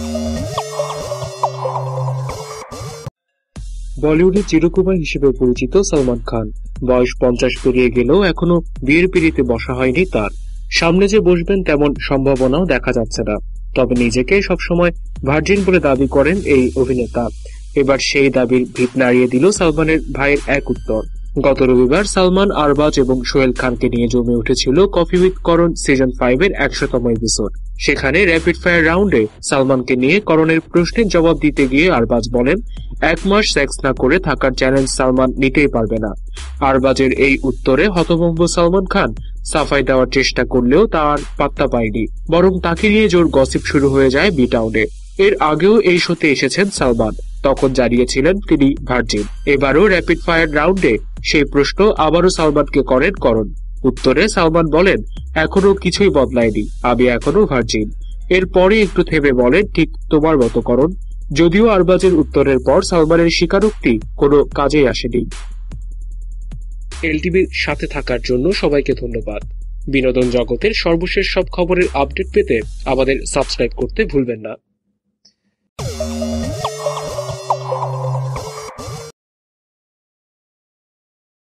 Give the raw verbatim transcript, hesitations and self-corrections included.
বলিউডের চিরকুমার হিসেবে পরিচিত সালমান খান বয়স পঞ্চাশ পেরিয়ে গেলেও এখনো বিয়ের পিঁড়িতে বসা হয়নি তার। সামনে যে বসবেন তেমন সম্ভাবনাও দেখা যাচ্ছে না। তবে নিজেকে সবসময় ভার্জিন বলে দাবি করেন এই অভিনেতা। এবার সেই দাবির ভিত নাড়িয়ে দিল সালমানের ভাইয়ের এক উত্তর। গত রবিবার সালমান, আরবাজ এবং সোহেল খানকে নিয়ে জমে উঠেছিল coffee with Karan season five এর একশোতম এপিসোড। সেখানে র্যাপিড ফায়ার রাউন্ডে সালমানকে নিয়ে করণের প্রশ্নের জবাব দিতে গিয়ে আরবাজ বলেন, এক মাস সেক্স না করে থাকার চ্যালেঞ্জ সালমান নিতেই পারবে না। আরবাজের এই উত্তরে হতভম্ব সালমান খান সাফাই দেওয়ার চেষ্টা করলেও তার পাত্তা পায়নি, বরং তাকে নিয়ে জোর গসিপ শুরু হয়ে যায় বি টাউনে। এর আগেও এই শোতে এসেছেন সালমান, তখন জানিয়েছিলেন তিনি ভার্জিন। এবারও র্যাপিড ফায়ার রাউন্ডে সেই প্রশ্ন আবারও সালমানকে করেন করণ। উত্তরে সালমান বলেন, এখনো কিছুই বদলায়নি, আমি এখনো ভার্জিন। এরপরে একটু থেমে বলেন, ঠিক তোমার মতো করণ। যদিও আরবাজের উত্তরের পর সালমানের স্বীকারোক্তি কোনো কাজেই আসেনি। এলটিভির সাথে থাকার জন্য সবাইকে ধন্যবাদ। বিনোদন জগতের সর্বশেষ সব খবরের আপডেট পেতে আমাদের সাবস্ক্রাইব করতে ভুলবেন না।